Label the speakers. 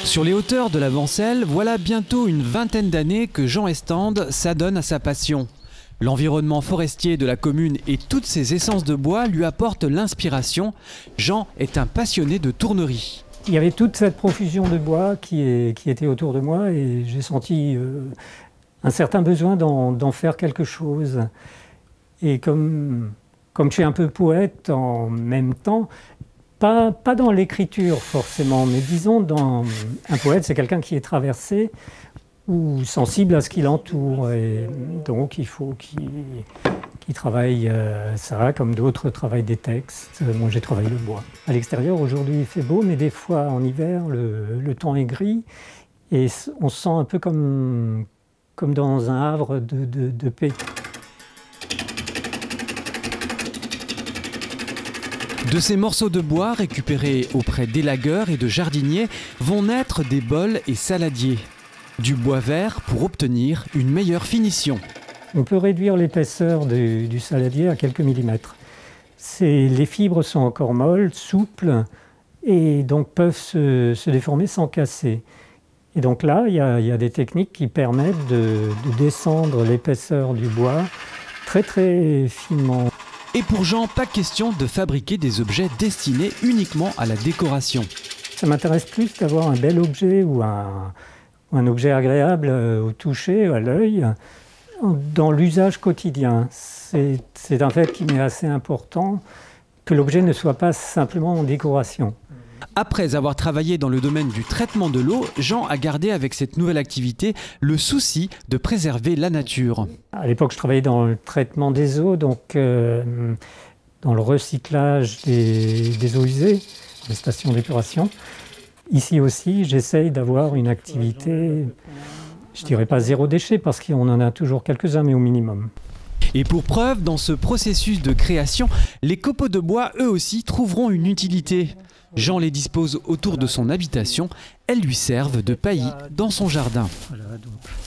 Speaker 1: Sur les hauteurs de la Vencelle, voilà bientôt une vingtaine d'années que Jean Estande s'adonne à sa passion. L'environnement forestier de la commune et toutes ses essences de bois lui apportent l'inspiration. Jean est un passionné de tournerie.
Speaker 2: Il y avait toute cette profusion de bois qui était autour de moi et j'ai senti un certain besoin d'en faire quelque chose. Et comme je suis un peu poète en même temps, pas dans l'écriture forcément, mais disons un poète, c'est quelqu'un qui est traversé ou sensible à ce qui l'entoure. Et donc il faut qu'il travaille ça, comme d'autres travaillent des textes. Moi j'ai travaillé le bois. À l'extérieur aujourd'hui il fait beau, mais des fois en hiver le temps est gris et on se sent un peu comme dans un havre de paix.
Speaker 1: De ces morceaux de bois récupérés auprès d'élagueurs et de jardiniers vont naître des bols et saladiers. Du bois vert pour obtenir une meilleure finition.
Speaker 2: On peut réduire l'épaisseur du saladier à quelques millimètres. Les fibres sont encore molles, souples et donc peuvent se déformer sans casser. Et donc là, il y a des techniques qui permettent de descendre l'épaisseur du bois très très finement.
Speaker 1: Et pour Jean, pas question de fabriquer des objets destinés uniquement à la décoration.
Speaker 2: Ça m'intéresse plus d'avoir un bel objet ou un objet agréable au toucher, à l'œil, dans l'usage quotidien. C'est un fait qui m'est assez important, que l'objet ne soit pas simplement en décoration.
Speaker 1: Après avoir travaillé dans le domaine du traitement de l'eau, Jean a gardé avec cette nouvelle activité le souci de préserver la nature.
Speaker 2: À l'époque, je travaillais dans le traitement des eaux, donc dans le recyclage des eaux usées, les stations d'épuration. Ici aussi, j'essaye d'avoir une activité, je dirais pas zéro déchet, parce qu'on en a toujours quelques-uns, mais au minimum.
Speaker 1: Et pour preuve, dans ce processus de création, les copeaux de bois, eux aussi, trouveront une utilité. Jean les dispose autour de son habitation. Elles lui servent de paillis dans son jardin.
Speaker 2: Voilà, donc.